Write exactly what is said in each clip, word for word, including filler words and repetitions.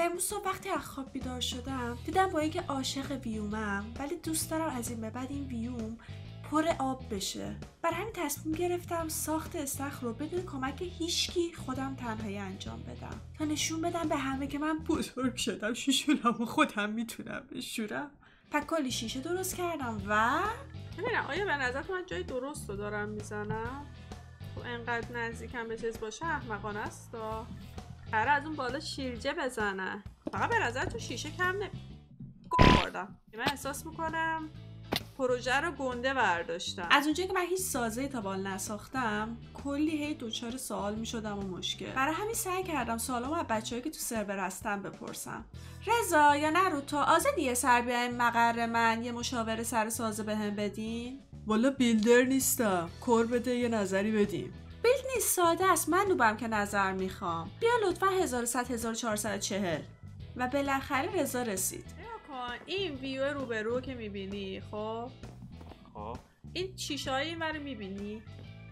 امروز صبح وقتی از خواب بیدار شدم دیدم با اینکه عاشق ویومم ولی دوست دارم از این به بعد این ویوم پر آب بشه. برای همین تصمیم گرفتم ساخت استخر رو بدون کمک هیچکی خودم تنهایی انجام بدم تا نشون بدم به همه که من بزرگ شدم، شیشونمو خودم میتونم بشورم. پس کلی شیشه درست کردم و ببینم آیا به نظرت من جای درست رو دارم میزنم؟ خب انقدر نزدیکم به چیز باشه احمقانه است. قراره از اون بالا شیرجه بزنه. فقط به نظر تو شیشه کم نمی گوردم. من احساس میکنم پروژه رو گنده برداشتم. از اونجایی که من هیچ سازه‌ای تا بال نساختم کلی هی دوچار سوال میشدم و مشکل. برای همین سعی کردم سوالامو از بچه‌هایی که تو سرور هستن بپرسم. رضا یا نروتو آزادی یه سر بیاین مقر من یه مشاوره سر سازه بهم بدین؟ والا بیلدر نیستم، کار بده یه نظری بدیم. بیلد نیست، ساده است. من نوبم که نظر میخوام. بیا لطفا هزار و صد هزار و چهارصد و چهل. و بالاخره رضا رسید. این ویو روبرو که میبینی خب خب این شیشه های این رو میبینی؟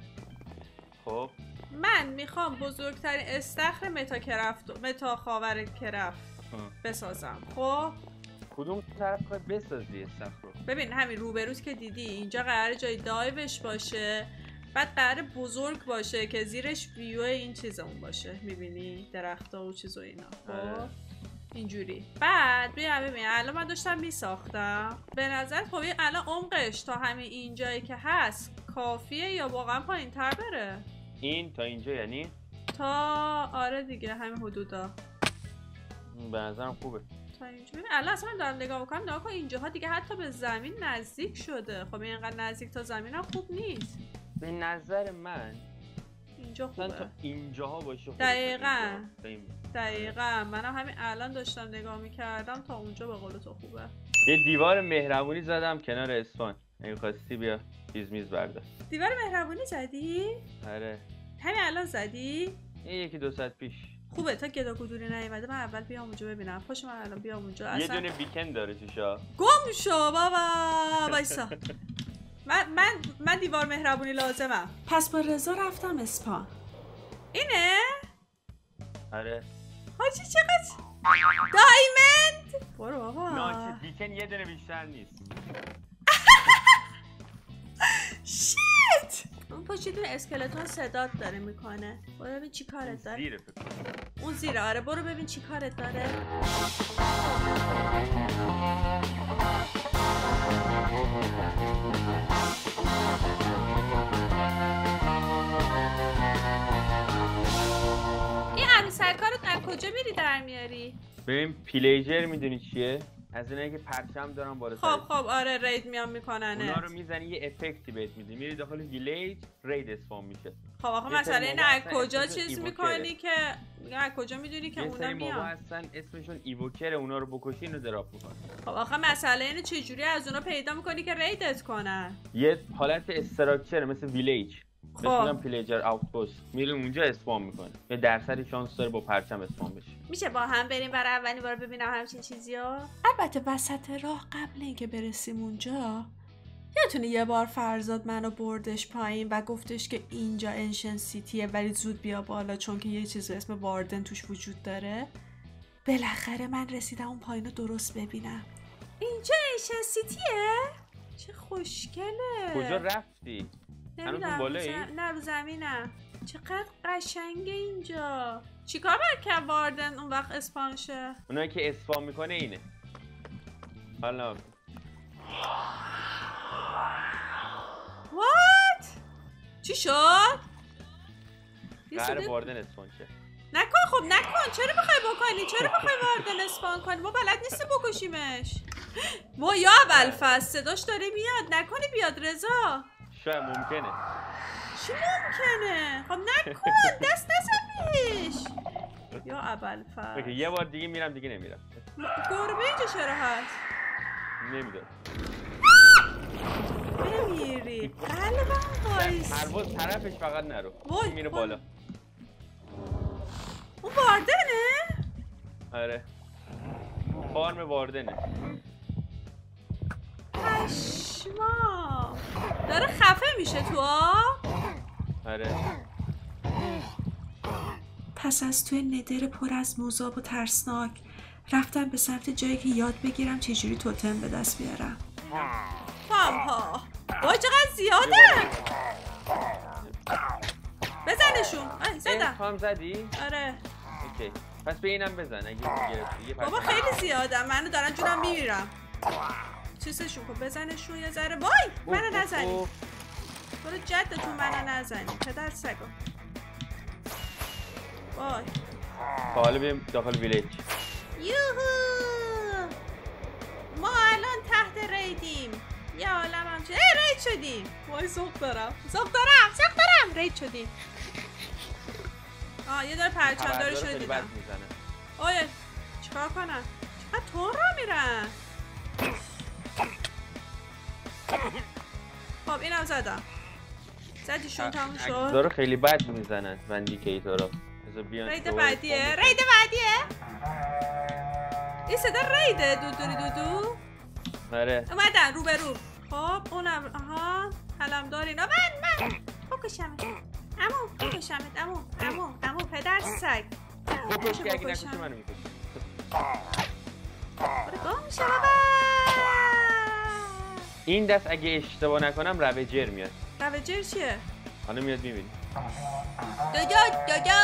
خب من میخوام بزرگترین استخر متا کرفت متا خاور کرفت بسازم. خب کدوم طرف خواهی بسازی استخر رو؟ ببین همین روبروت که دیدی اینجا قراره جای دایوش باشه، بعد قراره بزرگ باشه که زیرش ویو این چیزمون باشه، میبینی درختا و چیز و اینا. خب اینجوری. بعد بیا ببین الان من داشتم میساختم، به نظر خب این الان عمقش تا همین اینجایی که هست کافیه یا واقعا پایین تر بره؟ این تا اینجا یعنی؟ تا آره دیگه همین حدودا. به نظرم خوبه تا اینجا. ببین الان اصلا من دارم نگاه میکنم نگاه کن اینجاها دیگه حتی به زمین نزدیک شده. خب این اینقدر نزدیک تا زمین هم خوب نیست. به نظر من اینجا خوبه تا اینجاها باشه. دقیقاً دقیقاً منم همین الان داشتم نگاه میکردم تا اونجا به قول تو خوبه. یه دیوار مهربونی زدم کنار اسفان، اگه خواستی بیا چیز میز بردار. دیوار مهربونی زدی؟ آره همین الان زدی؟ یه یکی دو ساعت پیش. خوبه تا گدا گدوری نیومده من اول بیام اونجا ببینم. پاشو من الان بیام اونجا. اصلا یه دونه بیکن داره توشا. گم شو بابا وایسا. من من من دیوار مهربونی لازمم. پس با رضا رفتم اسپان. اینه؟ آره حاجی چقدر دایمند. برو بابا. نه بیکن یه دونه بیشتر نیست. شیت. اون پشت دونه اسکلتون صدات داره میکنه. برو ببین چی کارت داره. زیره فکر کنم. اون زیره آره برو ببین چی کارت داره. این عروسکارت از کجا میری در میاری؟ ببین پلیجر میدونی چیه؟ از اینایی که پرچم دارن بالا سرش. خب خب آره رید میان میکنن. اونا رو میزنی یه افکتی بهت میده، میری داخل ویلیج رید اسپام میشه. خب آخه مسئله اینه از کجا چیز میکنی که از کجا میدونی که اونا میان؟ یه سری هستن اسمشون ایووکر، اونا رو بکشی اینو دراپ میکنن. خب آخه مسئله اینه چجوری از اونا پیدا میکنی که ریدت کنن؟ یه حالت استراکچر مثل ویلیج. خب مثلا پلیجر آوتپوست میره اونجا اسپام میکنه. یه درصدی شانس داره با پرچم اسپام بشه. میشه با هم بریم برای اولین بار ببینم همچین چیزیو؟ البته وسط راه قبل اینکه برسیم اونجا یادتونه یه بار فرزاد منو بردش پایین و گفتش که اینجا انشن سیتیه ولی زود بیا بالا چون که یه چیز به اسم واردن توش وجود داره. بالاخره من رسیدم اون پایین رو درست ببینم. اینجا انشن سیتیه؟ چه خوشگله. کجا رفتی؟ نمیدونم بالایی؟ نه رو زمینم. چقدر قشنگه اینجا. چیکار باید که واردن اون وقت اسپان شه؟ اونایی که اسپان میکنه اینه. حالا وات؟ چی شد؟ قرار واردن اسپان شه. نکن خب نکن. چرا بخوای بکنی؟ چرا بخوای واردن اسپان کنی؟ ما بلد نیستیم بکشیمش. ما یا ابوالفضل صداش داره میاد. نکنی بیاد رضا. شاید ممکنه. چی ممکنه؟ خب نکن دست نزنیش. یا ابوالفضل. یه بار دیگه میرم دیگه نمیرم. گربه اینجا چرا هست؟ نمیدونم. بمیری قلبم وایس. پرواز طرفش فقط نرو. میره بالا. اون واردنه؟ آره فارم واردنه. پشما داره خفه میشه تو آب؟ آره. پس از توی ندر پر از مذاب و ترسناک رفتم به سمت جایی که یاد بگیرم چجوری توتم به دست بیارم. پامپا وای چقدر زیاده. بزنشون. آی زدم. تو هم زدی؟ آره. اوکی. پس به اینم بزن اگه گرفتی. بابا خیلی زیاده. منو دارن جونم میمیرم. چیزشون کن بزنشون یه ذره. وای منو نزنی. برو جدتون منو نزنی. پدر سگا. وای. حالا بریم داخل ویلیج. یوهو. ما الان تحت ریدیم. یا عالم هم شد. ای رید شدیم. وای سوخت دارم. سوخت دارم. سوخت دارم. رید شدیم. آه یه داره پرچم داره شده دیدم. اوه چیکار کنم؟ چقدر تون را میرن. خب اینم زدم. زدیشون تموم شد. داره خیلی بد میزنن وندیکیتورا. رید بعدیه. رید بعدیه. این صدا ریده دودوری دودو. آره. اومدن رو به رو. خب اونم آها علمدار اینا. من من بکشمت. عمو بکشمت عمو عمو عمو پدر سگ. بکش که اگه نکشی منو میکشی. برو گم میشه بابا. این دست اگه اشتباه نکنم روجر میاد. روجر چیه؟ حالا میاد میبینی. دادا دادا.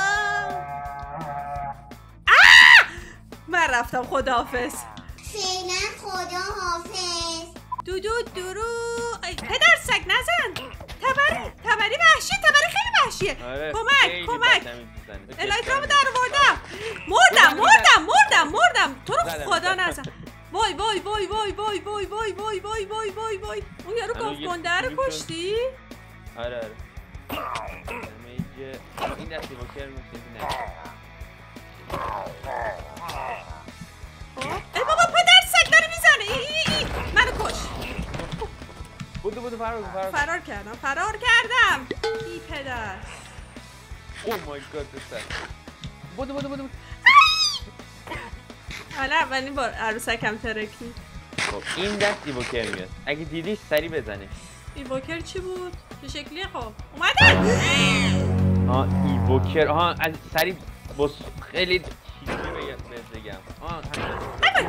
من رفتم خداحافظ. فعلا خداحافظ. دودو درو. ای پدر سگ نزن. تبری تبری وحشیه. تبری خیلی وحشیه. آره. کمک کمک. الایترامو در آوردم. مردم مردم مردم مردم. تو رو خدا نزن. وای وای وای وای وای وای وای وای وای وای وای وای. اون یارو گفت گنده رو کشتی؟ آره آره. این دستی بکر میشه نه. ای بابا پدر سگ داره میزنه. ای ای ای منو کش. بودو بودو فرار فرار فرار کردم فرار کردم. ای پدر. او مای گاد دستم. بودو بودو بودو. حالا اولین بار عروسکم ترکی. خب این دست ایووکر میاد. اگه دیدیش سری بزنه. ایووکر چی بود؟ چه شکلیه خب؟ اومدن! آه ایووکر آها از سری بس خیلی چیزی بگم. آه همین.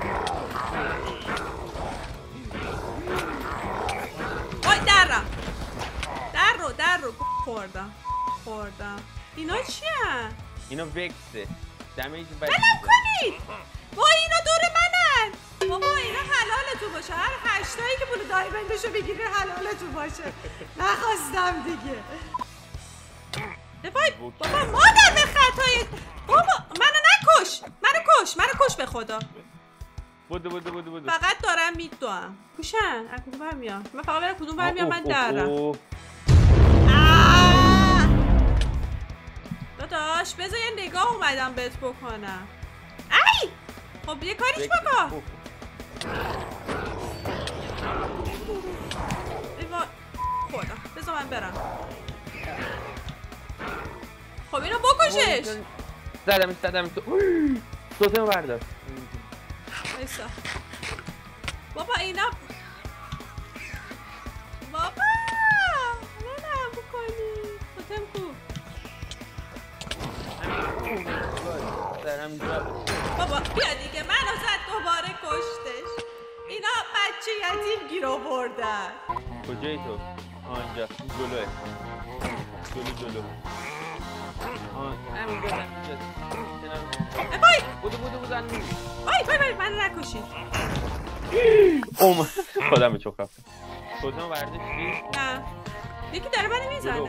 وای درم. در رو در رو خوردم. خوردم. اینا چیه؟ اینا وکسه. دمیج بد بلم کنید. وای اینا دور منن. بابا اینا حلالتون باشه. هر هشتایی که پول دایمندشو بگیری حلالتون باشه. نخواستم دیگه. وای بابا مادر به خطای. بابا منو نکش. منو کش. منو کش به خدا. بودو بودو بودو بودو. فقط دارم میدوام. کوشن. از کدوم برمیام؟ من فقط برم کدوم برمیام من درم. داداش بذار یه نگاه اومدم بهت بکنم. ای خب یه کاریش بکن. ایوا خدا بذار من برم. خب اینو بکشش. زدم زدم تو توتمو بردار. ایسا بابا اینا بابا منم بکنی. توتم کو بابا بیا دیگه منو زد دوباره کشتش. اینا بچه یتیم گیر آوردن. کجایی تو؟ آنجا جلوه جلو جلو. آه همین بزن ای بای بودو بودو بودن. بای بای بای من نکشید. اوم خودم چوک رفتم. توتمو برداشتی؟ نه یکی داره منو میزنه.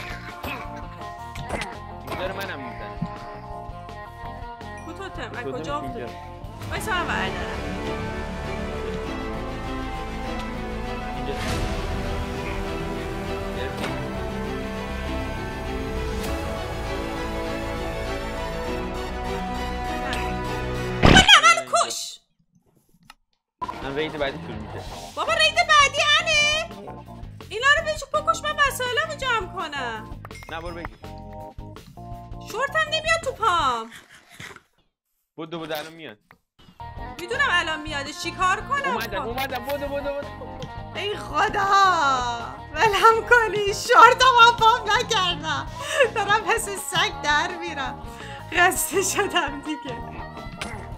داره منم میزنه. کو توتم از کجا افتاد؟ وایسا من بردارم. اینجا نه منو کش. من رید بعدی شروع میشه. بابا رید بعدی انه. اینا رو بچو بکش من وسایلمو جمع کنم. نه برو بگی. شورتم نمیاد تو پام. بودو بودو الان میاد. میدونم الان میادش چی کار کنم. اومدم اومدم بودو بودو بودو. ای خدا ولم کنی. شورتم پام نکردم. دارم حس سگ در میرم. خسته شدم دیگه.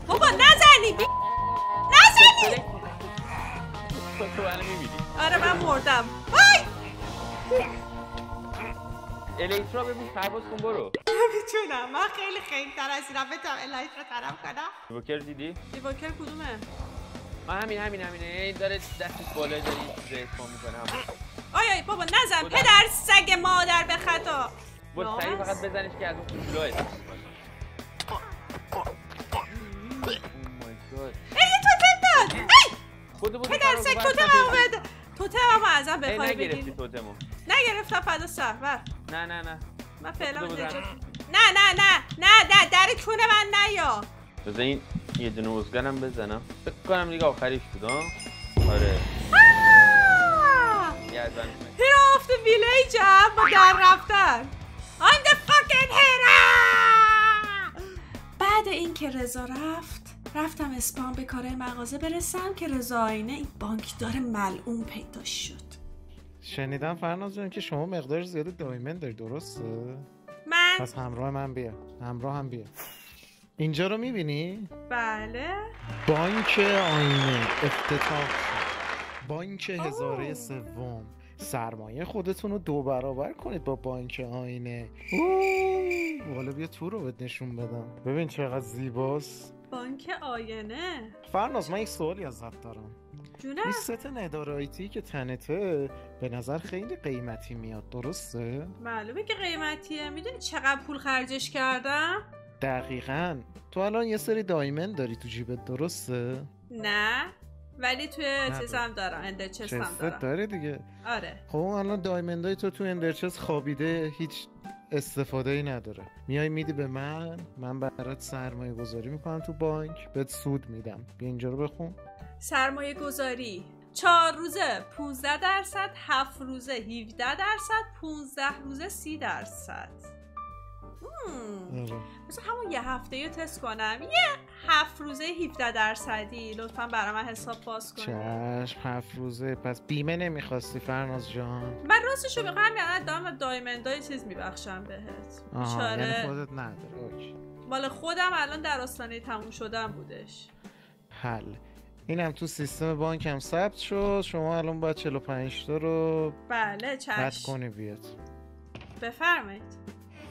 آره من مردم. وای الکترا ببین پرواز کن برو. نمیتونم من خیلی خیلی تر از اینم بتونم الکترا طرف کنم. ایوکر دیدی؟ ایوکر کدومه؟ آه همین همین همینه این داره دستش بالا داری ریسپان میکنه. آی آی بابا نزن پدر سگ مادر به خطا. برو سریع فقط بزنش که از اون کوچولوها استفاده ای یه توتم داد. ای بودو بودو پدر سگ توتم هم بده. توتم هم ازم بخوای بگیری. نگرفتی توتمو. نگرفتم فدا سر بر. نه نه نه من فعلا اینجا. نه نه نه نه در در کونه من نیا. بذار این یه دونه وزگرم بزنم. فکر کنم دیگه آخریش بود ها. آره. Hero of the village هم با در رفتن. I'm the fucking hero. بعد اینکه رضا رفت رفتم اسپان به کارهای مغازه برسم که رضا آینه این بانکدار ملعون پیدا شد. شنیدم فرناز جان که شما مقدار زیاد دایمند داری درسته؟ من پس همراه من بیا همراه هم بیا. اینجا رو میبینی؟ بله بانک آینه افتتاح شد. بانک هزاره سوم. سرمایه خودتون رو دو برابر کنید با بانک آینه. والا بیا تو رو بهت نشون بدم. ببین چقدر زیباست. بانک آینه. فرناز من یک سوالی ازت دارم. جونم این ست ندارایتی که تنته به نظر خیلی قیمتی میاد درسته؟ معلومه که قیمتیه. میدونی چقدر پول خرجش کردم؟ دقیقاً. تو الان یه سری دایمند داری تو جیبت درسته؟ نه ولی توی چیزم دارم اندرچستم دارم. داره دیگه. آره. خب الان دایمندای تو تو اندرچست خوابیده هیچ استفاده ای نداره. میای میدی به من، من برات سرمایه گذاری میکنم تو بانک، بهت سود میدم. بیا اینجا رو بخون. سرمایه گذاری چهار روزه پونزده درصد، هفت روزه هفده درصد، پونزده روزه سی درصد. آره. مثلا همون یه هفته یه تست کنم. یه هفت روزه هفده درصدی لطفا برای من حساب باز کن. چشم هفت روزه. پس بیمه نمیخواستی فرناز جان؟ من راستشو بخوام یعنی دارم دایمندای چیز میبخشم بهت. آها یعنی خودت نداره. اوکی. مال خودم الان در آستانه تموم شدن بودش. حل. اینم تو سیستم بانک هم ثبت شد. شما الان باید چهل و پنج تا رو بله چشم رد کنی بیاد. بفرمایید.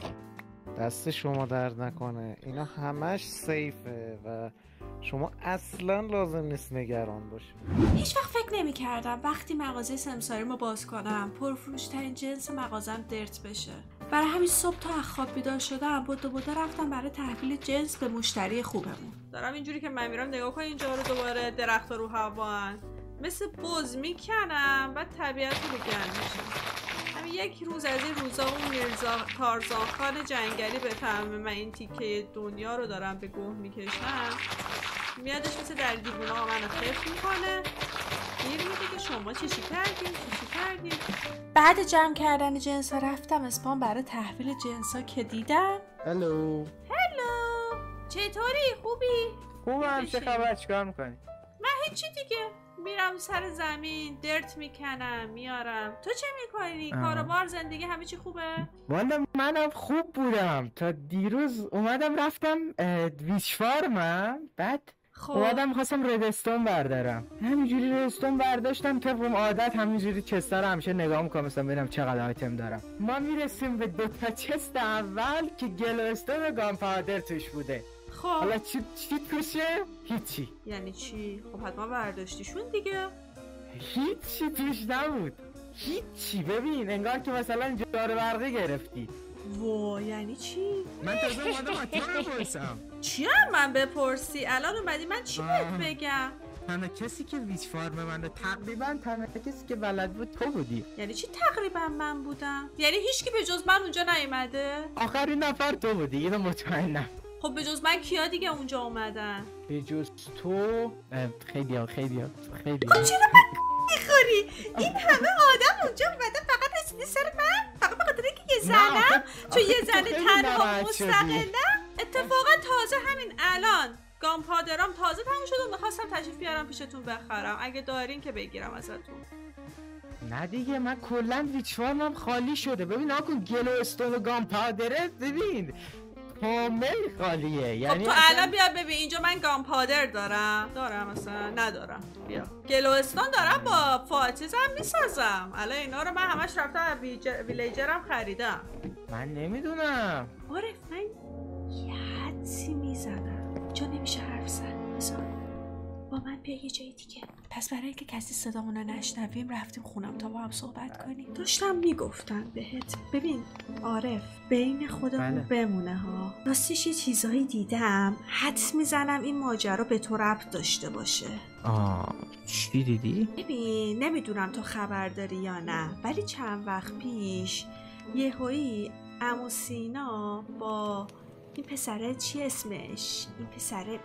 دست شما درد نکنه. اینا همش سیفه و شما اصلا لازم نیست نگران باشی. هیچ وقت فکر نمی کردم وقتی مغازه سمساری ما باز کنم پرفروش‌ترین جنس مغازم درت بشه. برای همین صبح تا از خواب بیدار شدم بودا بودا رفتم برای تحویل جنس به مشتری خوبمون. دارم اینجوری که من میرم نگاه کن اینجا رو دوباره درخت رو هوان مثل بز میکنم بعد طبیعت رو گرم میشم. همین یک روز از این روزا اون میرزا تارزان خان جنگلی بفهمه من این تیکه دنیا رو دارم به گوه میکشم میادش مثل در دیوونه ها منو خف میکنه گیر میده که شما چی چی کردین چی چی کردین. بعد جمع کردن جنس ها رفتم اسپان برای تحویل جنس ها که دیدم. هلو هلو چطوری خوبی؟ خوبم. چه خبر؟ چیکار میکنی؟ من هیچی دیگه میرم سر زمین درت میکنم میارم. تو چه میکنی؟ کاروبار زندگی همه چی خوبه؟ والا منم خوب بودم تا دیروز اومدم رفتم ویش فارمم بعد خب اومدم خواستم ردستون بردارم همینجوری ردستون برداشتم طبق عادت همینجوری چستا رو همیشه نگاه میکنم مثلا ببینم چقدر آیتم دارم. ما میرسیم به دوتا چست اول که گلوستون و گانپاودر توش بوده. خب حالا چی چی توشه؟ هیچی. یعنی چی؟ خب حتما برداشتیشون دیگه. هیچی توش نبود. هیچی. ببین انگار که مثلا جار برقی گرفتی. وا یعنی چی؟ من تازه اومدم از تو رو بپرسم. چی هم من بپرسی؟ الان اومدی من چی بهت بگم؟ تنها کسی که ویچ فارم من تقریبا تنها کسی که بلد بود تو بودی. یعنی چی تقریبا من بودم؟ یعنی هیچکی به جز من اونجا نیومده؟ آخرین نفر تو بودی اینو مطمئنم. خب به جز من کیا دیگه اونجا اومدن؟ به جز تو خیلی ها خیلی ها خیلی ها. چرا من میخوری؟ این همه آدم اونجا اومدن فقط رسیدی سر من؟ فقط بخاطر اینکه یه زنم؟ چون یه زن تنها مستقلم؟ اتفاقا تازه همین الان گامپادرام تازه تموم شد و میخواستم تشریف بیارم پیشتون بخرم. اگه دارین که بگیرم ازتون. نه دیگه من کلا ویچ فارمم خالی شده. ببین آکن گلو استون و گامپادره. ببین کامل خالیه. خب یعنی تو اصلا- الان بیا ببین اینجا من گامپادر دارم دارم مثلا ندارم. بیا گلوستون دارم با فاتیزم میسازم. الان اینا رو من همش رفتم ویج- ویلیجرم خریدم. من نمیدونم. عارف من یه حدسی میزنم جا نمیشه حرف زد. بذار با من بیا یه جای دیگه. پس برای اینکه کسی صدامونو نشنویم رفتیم خونم تا با هم صحبت کنیم. داشتم میگفتم بهت ببین عارف بین خودمون بله. بمونه ها. راستش یه چیزایی دیدم حدس میزنم این ماجرا به تو ربط داشته باشه. آه چی دیدی؟ ببین نمیدونم تو خبر داری یا نه ولی چند وقت پیش یهویی عمو سینا با این پسره چی اسمش؟ این پسره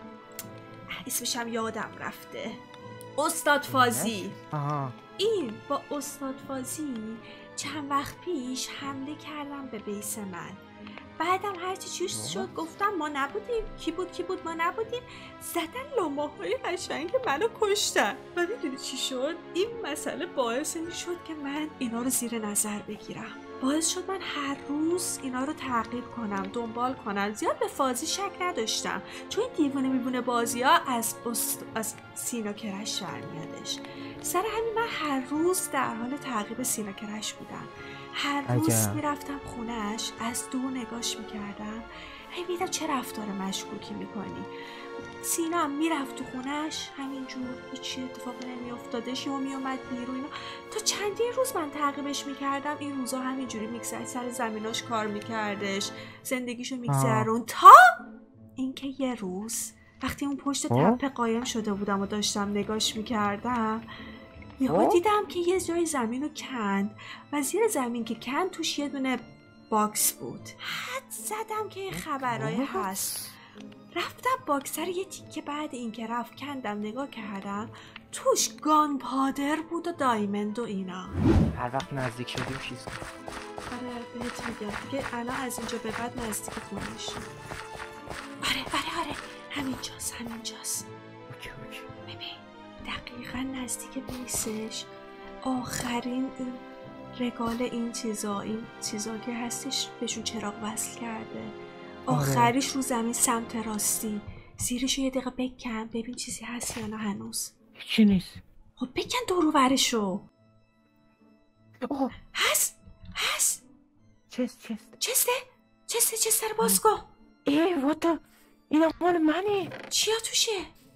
اسمش هم یادم رفته. استاد فازی. آها. این با استاد فازی چند وقت پیش حمله کردم به بیس من. بعدم هرچی چیز شد گفتم ما نبودیم. کی بود کی بود ما نبودیم. زدن لاماهای قشنگ منو کشتن. و میدونی چی شد؟ این مسئله باعث این شد که من اینا رو زیر نظر بگیرم. باعث شد من هر روز اینا رو تعقیب کنم دنبال کنم. زیاد به فازی شک نداشتم چون این دیوونه میبونه بازی ها از, است... از سینا کرش برمیادش. سر همین من هر روز در حال تعقیب سینا کرش بودم. هر روز عجب. میرفتم خونش از دور نگاش میکردم. هی میدم چه رفتار مشکوکی میکنی. سینا هم میرفت تو خونش همینجور هیچی اتفاقی نمیافتادش یا میومد بیرون اینا. تا چندین روز من تعقیبش میکردم. این روزا همینجوری میگذشت سر زمیناش کار میکردش زندگیشو میگذرون تا اینکه یه روز وقتی اون پشت تپه قایم شده بودم و داشتم نگاش میکردم یهو دیدم که یه جای زمین رو کند و زیر زمین که کند توش یه دونه باکس بود. حد زدم که این خبرای هست. رفتم باکسر یه تیکه بعد این که رفت کندم نگاه کردم توش گان پادر بود و دایمند و اینا. هر وقت نزدیک شدیم چیز آره بهت میگم دیگه الان از اینجا به بعد نزدیک خونش. آره آره آره همینجاست همینجاست. اوکی اوکی. ببین دقیقا نزدیک بیسش آخرین این رگال این چیزا این چیزا که هستش بهشون چراغ وصل کرده. آخریش رو زمین سمت راستی. زیرشو یه دقیقه بکن ببین چیزی هست یا نه هنوز. چی نیست؟ خب بکن دورو برشو. اوه هست هست چست چست چسته چسته چسته رو باز کن. ای واتا اینا مال منه. چیا توشه؟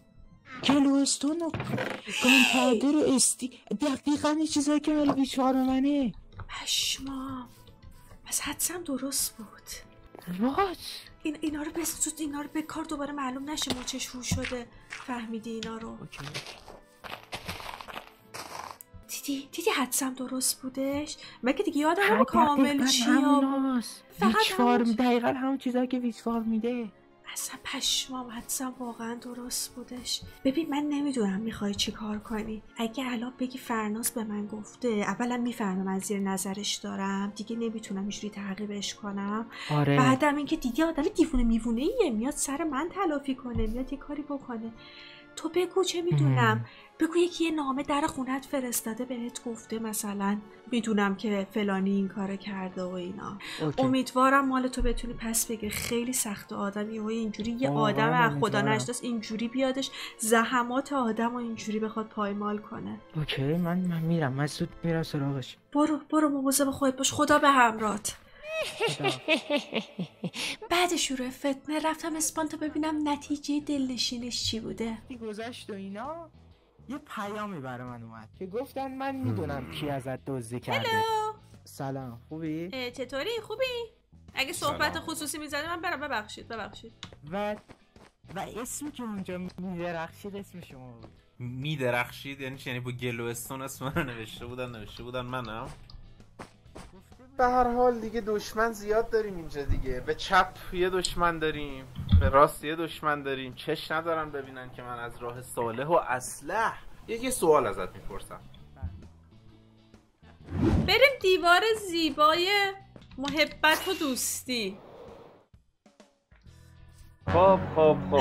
گلوستون و گانپادر و استی دقیقا این چیزایی که مال بیچار منه. پشمام پس حدسم درست بود. وات این اینا رو بس اینا رو به کار دوباره معلوم نشه ما چش رو شده. فهمیدی اینا رو؟ اوکی. دیدی دیدی حدسم درست بودش. مگه دیگه یادم کامل چیا ویچ فارم دقیقا همون چیزایی که ویچ فارم میده. اصلا پشمام حدسم واقعا درست بودش. ببین من نمیدونم میخوای چی کار کنی. اگه الان بگی فرناز به من گفته اولا میفهمه من زیر نظرش دارم دیگه نمیتونم اینجوری تعقیبش کنم. آره. بعدم اینکه دیگه آدم دیوونه میوونه ایه میاد سر من تلافی کنه میاد یه کاری بکنه. تو بگو چه میدونم. بگو یکی یه نامه در خونت فرستاده بهت گفته مثلا میدونم که فلانی این کار کرده و اینا. اوکی. امیدوارم مال تو بتونی پس بگیر. خیلی سخت آدمی و اینجوری یه آدم از خدا نشناس اینجوری بیادش زحمات آدم و اینجوری بخواد پایمال کنه. اوکی من من میرم من زود میرم سراغش. برو برو مواظب خودت باش. خدا به همراهت. بعد شروع فتنه رفتم اسپان تا ببینم نتیجه دلنشینش چی بوده. گذشت و اینا یه پیامی برای من اومد که گفتن من میدونم کی ازت دزدی کرده. هلو سلام خوبی؟ چطوری خوبی؟ اگه صحبت خصوصی میزنی من برم. ببخشید ببخشید. و و اسمی که اونجا میدرخشید اسم شما بود. میدرخشید یعنی چی؟ یعنی با گلوستون اسم منو نوشته بودن نوشته بودن منم؟ به هر حال دیگه دشمن زیاد داریم اینجا دیگه. به چپ یه دشمن داریم به راست یه دشمن داریم. چش ندارن ببینن که من از راه صالح و اصلح. یه سوال ازت میپرسم. بریم دیوار زیبای محبت و دوستی. خب خب خب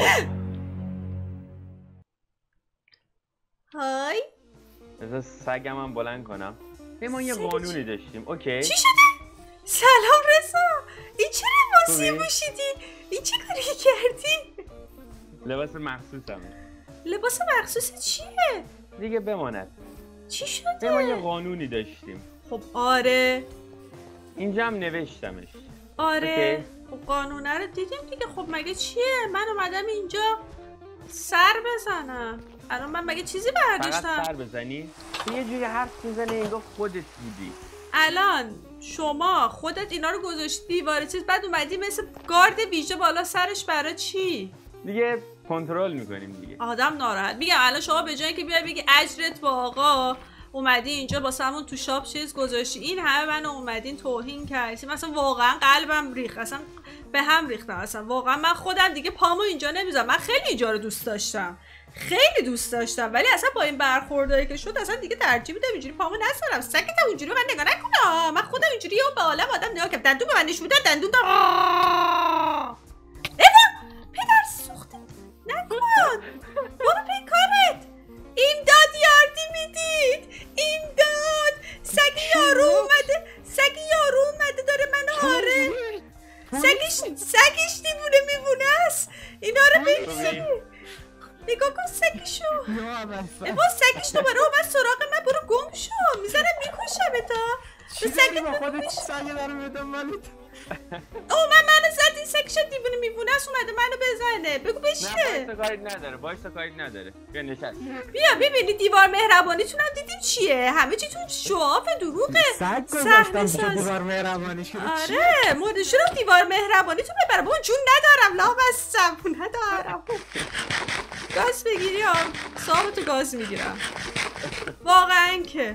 های بذار سگم هم بلند کنم. به ما یه قانونی داشتیم اوکی. چی شده؟ سلام رضا. این چه لباسی خوبی؟ پوشیدی؟ این چه کاری کردی؟ لباس مخصوصمه. لباس مخصوص چیه؟ دیگه بماند. چی شده؟ ما یه قانونی داشتیم. خب آره اینجا هم نوشتمش. آره اوکی. خب قانونه رو دیدیم دیگه. خب مگه چیه؟ من اومدم اینجا سر بزنم. الان من مگه چیزی برداشتم؟ فقط سر بزنی؟ تو یه جوری حرف میزنه انگار خودت بودی. الان شما خودت اینا رو گذاشتی دیواره چیز، بعد اومدی مثل گارد ویژه بالا سرش. برای چی؟ دیگه کنترل میکنیم دیگه. آدم ناراحت. میگم الان شما به جای که بیای بگی اجرت با آقا، اومدی اینجا با همون تو شاپ چیز گذاشتی، این همه منو اومدین توهین کردی. مثلا واقعا قلبم ریخت، اصلا به هم ریختم. اصلا واقعا من خودم دیگه پامو اینجا نمیذارم. من خیلی اینجا رو دوست داشتم، خیلی دوست داشتم، ولی اصلا با این برخوردایی که شد اصلا دیگه ترجیح میدم اینجوری پامو نذارم. سگتم اونجوری من نگاه نکنم. من خودم اینجوری به عالم آدم نگاه کردم. دندون به من نشون میدن، دندون دار ایوا پدر سوخته نکن. برو پی کارت. ایمداد یاردی میدید، ایمداد. سگ یارو اومده، سگ یارو اومده داره منو آره. سگش سگش دیوونه میوونه است. اینا رو ببین، نگاه کن سگشو. ابا سگش دوباره اومد سراغ من. برو گم شو، میزنم میکشم تا چی داری با خودت سگه دارم بدم مالیت؟ او من منو زد. این سگ شد دیوونه میوونه است، اومده منو بزنه. بگو بشه. نه بایستا کاری نداره، بایستا کاری نداره. بیا نشست. بیا ببینی دیوار مهربانیتون هم دیدیم چیه. همه چیتون شعاف دروغه. سگ صحنه گذاشتم ساز. که دیوار مهربانی شروع. آره مردشون رو دیوار مهربانیتون ببرم. بابا جون ندارم، لا بستم ندارم. گاز بگیری ها، صاحبتو گاز میگیرم واقعا که.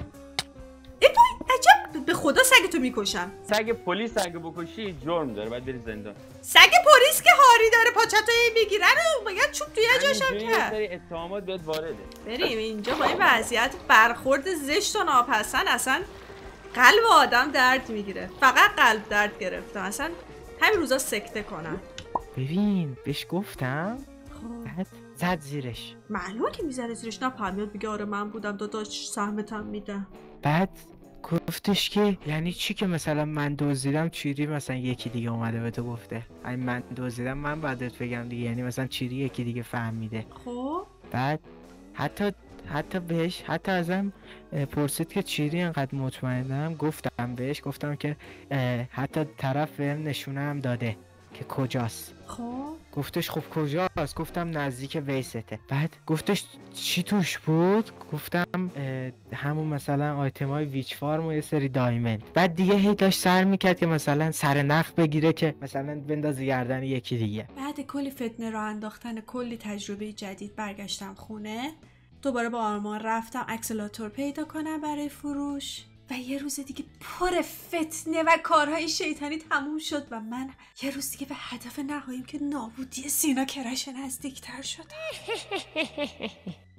ای بای عجب، به خدا سگتو میکشم. سگ پلیس اگه بکشی جرم داره، باید بری زندان. سگ پلیس که هاری داره پاچتو میگیرن و باید چوب توی جاشم همینجوری یه کرد. سری اتهامات بهت وارده. بریم اینجا با این وضعیت برخورد زشت و ناپسند اصلا قلب آدم درد میگیره. فقط قلب درد گرفتم. اصلا همین روزا سکته کنم. ببین بهش گفتم خب بعد زد زیرش. معلومه که میزنه زیرش. نفهمیاد بگه آره من بودم داداش سهمتم میدم. بعد گفتش که یعنی چی که مثلا من دزدیدم چیری مثلا یکی دیگه اومده به تو گفته. این من دزدیدم من باید بهت بگم دیگه، یعنی مثلا چیری یکی دیگه فهمیده. خب بعد حتی حتی بهش حتی ازم پرسید که چیری انقدر مطمئنم. گفتم بهش گفتم که حتی طرف بهم نشونه هم داده که کجاست. خب گفتش خب کجاست؟ گفتم نزدیک ویسته. بعد گفتش چی توش بود؟ گفتم همون مثلا آیتمای ویچ فارم و یه سری دایمند. بعد دیگه هی داشت سر میکرد که مثلا سر نخ بگیره که مثلا بندازه گردن یکی دیگه. بعد کلی فتنه راه انداختن، کلی تجربه جدید، برگشتم خونه. دوباره با آرمان رفتم اکسلاتور پیدا کنم برای فروش و یه روز دیگه پر فتنه و کارهای شیطانی تموم شد و من یه روز دیگه به هدف نهاییم که نابودی سینا کرش نزدیکتر شدم.